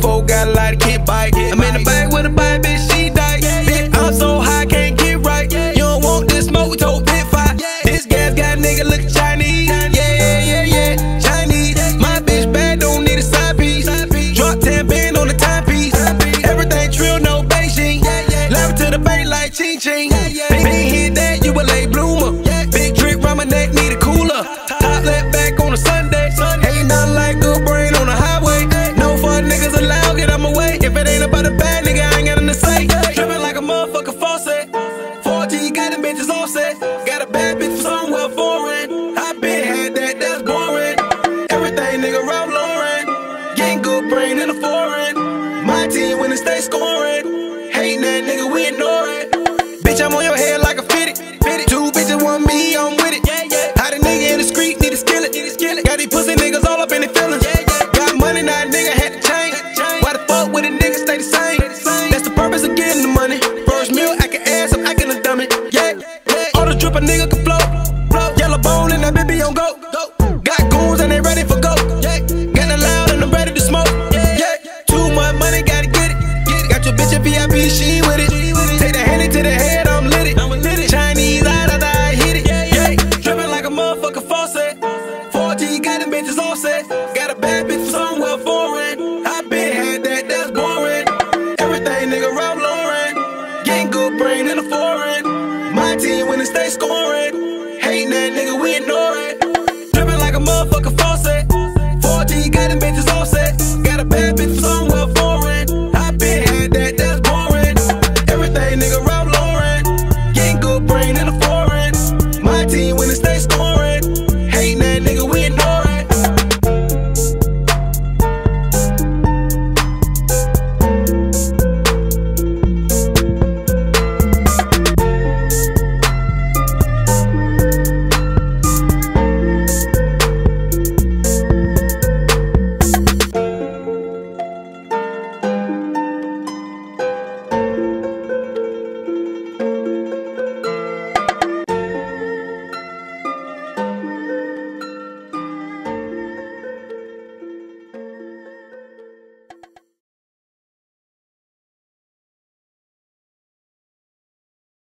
folk got a lot of kid bite. I'm in the back with a bite, bitch, she die. Bitch, I'm so high, can't get right. You don't want this smoke, we told Pit Fight. This gas got nigga looking Chinese. Yeah, Chinese. My bitch bad, don't need a side piece. Drop 10 band on the timepiece. Everything trill, no Beijing. Love to the bank like ching ching. Big hit that, you a late bloomer. Big drip round my neck, need a cooler. Top left back on a Sunday. Ain't nothing like good brain on the highway. No fun niggas allowed, get out my way. If it ain't about a bad nigga, I ain't got nothing to say. Trippin' like a motherfucker faucet. 4G got them bitches offset. Got a bad bitch from somewhere foreign. I been had that, that's boring. Everything nigga Ralph Lauren. Getting good brain in the foreign. My team when it stay scoring. Hating that nigga, we ignore it. Bitch, I'm on your head like a fitted. Two bitches want me, I'm with it. Hot a nigga in the street, need a skillet. Got these pussy niggas all up in their feelings. Got money, now a nigga had to change. Why the fuck would a nigga stay the same? That's the purpose of getting the money. First meal, I can ass, I'm acting a dummy. All the drip a nigga can float. Yellow bone and that baby on go. Got goons and they ready for go. Got it loud and I'm ready to smoke. Too much money, gotta get it. Got your bitch a VIP, she with it. Take the handy to the head, I'm lit it. Chinese, I hit it. Drippin' like a motherfucker faucet. 4G got them bitches offset. Got a bad bitch from somewhere foreign. I been had that, that's boring. Everything nigga Ralph Lauren. Getting good brain in the foreign. My team when it stay scoring. Hating that nigga, we ignore it. Drippin' like a motherfucker faucet. 4G got them bitches offset. Got a bad bitch